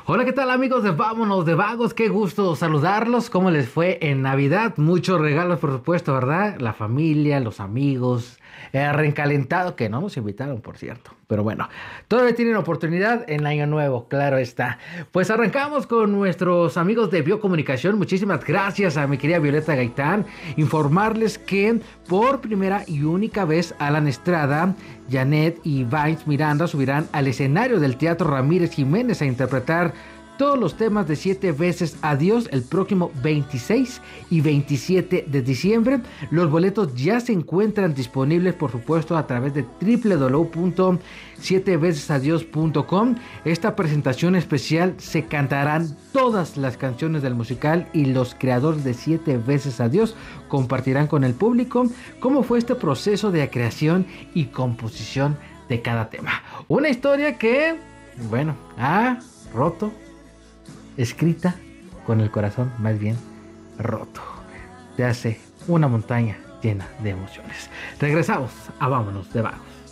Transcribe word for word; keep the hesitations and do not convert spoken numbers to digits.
Hola, ¿qué tal amigos de Vámonos de Vagos? Qué gusto saludarlos. ¿Cómo les fue en Navidad? Muchos regalos, por supuesto, ¿verdad? La familia, los amigos, el reencalentado, que no nos invitaron, por cierto. Pero bueno, todavía tienen oportunidad en Año Nuevo, claro está. Pues arrancamos con nuestros amigos de Biocomunicación. Muchísimas gracias a mi querida Violeta Gaitán. Informarles que por primera y única vez Alan Estrada, Janet y Vines Miranda subirán al escenario del Teatro Ramírez Jiménez a interpretar todos los temas de Siete Veces Adiós el próximo veintiséis y veintisiete de diciembre. Los boletos ya se encuentran disponibles, por supuesto, a través de doble u doble u doble u punto siete veces adiós punto com. Esta presentación especial se cantarán todas las canciones del musical y los creadores de Siete Veces Adiós compartirán con el público cómo fue este proceso de creación y composición de cada tema. Una historia que, bueno, ha roto, escrita con el corazón más bien roto. Te hace una montaña llena de emociones. Regresamos a Vámonos de Vagos.